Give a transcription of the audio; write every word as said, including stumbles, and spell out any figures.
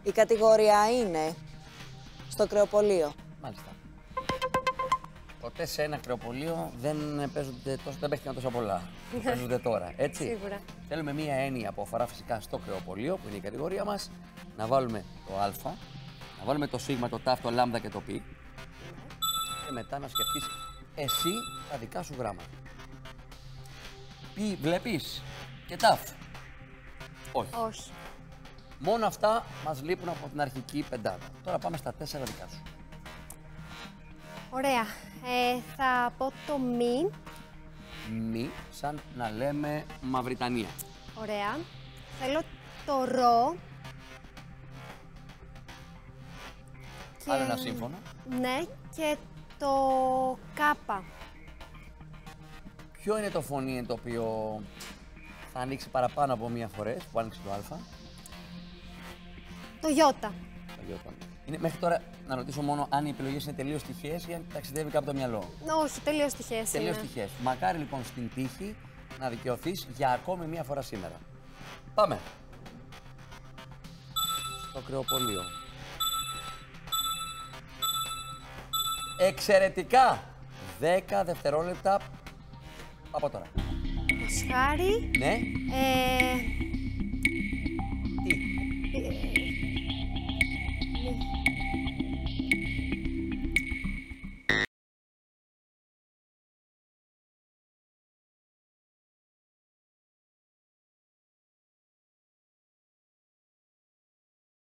Η κατηγορία είναι στο κρεοπωλείο. Μάλιστα. Ποτέ σε ένα κρεοπωλείο δεν παίζονται τόσο, δεν παίχτηκαν τόσα πολλά. Παίζονται τώρα, έτσι. Σίγουρα. Θέλουμε μία έννοια που αφορά φυσικά στο κρεοπωλείο, που είναι η κατηγορία μας, να βάλουμε το α, να βάλουμε το σ, το τ, το λ και το π. Και μετά να σκεφτείς εσύ τα δικά σου γράμματα. Π βλέπεις και ταφ. Όχι. Όχι. Μόνο αυτά μας λείπουν από την αρχική πεντάδα. Τώρα πάμε στα τέσσερα δικά σου. Ωραία. Ε, θα πω το μη. Μη, σαν να λέμε Μαυριτανία. Ωραία. Θέλω το ρο. Και... Άλλο ένα σύμφωνο. Ναι, και το κάπα. Ποιο είναι το φωνή το οποίο θα ανοίξει παραπάνω από μία φορές που άνοιξε το α. Το γιώτα. Το γιώτα. Είναι, μέχρι τώρα να ρωτήσω μόνο αν οι επιλογές είναι τελείως τυχαίες ή αν ταξιδεύει κάπου το μυαλό. Όχι, τελείως τυχαίες είναι. Τελείως τυχαίες. Μακάρι λοιπόν στην τύχη να δικαιωθείς για ακόμη μία φορά σήμερα. Πάμε. Στο κρεοπωλείο. Εξαιρετικά! δέκα δευτερόλεπτα από τώρα. Μασχάρι. Ναι. Ε,